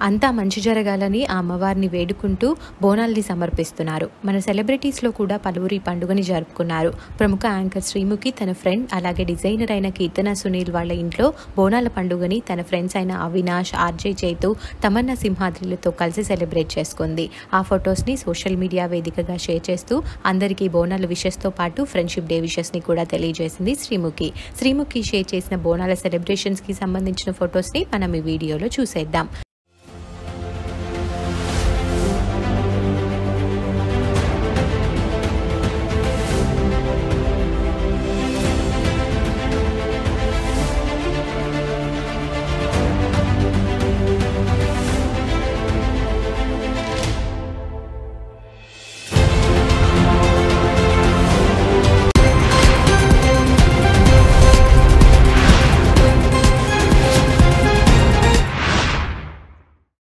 అంతా మంచి జరగాలని ఆ అమ్మవారిని వేడుకుంటూ బోనాల్ని సమర్పిస్తున్నారు. మన సెలబ్రిటీస్లో కూడా పలువురు ఈ పండుగని జరుపుకున్నారు. ప్రముఖ యాంకర్ శ్రీముఖి తన ఫ్రెండ్ అలాగే డిజైనర్ అయిన కీర్తన సునీల్ వాళ్ళ ఇంట్లో బోనాల పండుగని తన ఫ్రెండ్స్ అయిన అవినాష్, ఆర్జే చైతు, తమన్నా సింహాద్రిలతో కలిసి సెలబ్రేట్ చేసుకుంది. ఆ ఫొటోస్ని సోషల్ మీడియా వేదికగా షేర్ చేస్తూ అందరికీ బోనాల విషెస్తో పాటు ఫ్రెండ్షిప్ డే విషెస్ని కూడా తెలియజేసింది శ్రీముఖి షేర్ చేసిన బోనాల సెలబ్రేషన్స్కి సంబంధించిన ఫొటోస్ని మనం ఈ వీడియోలో చూసేద్దాం.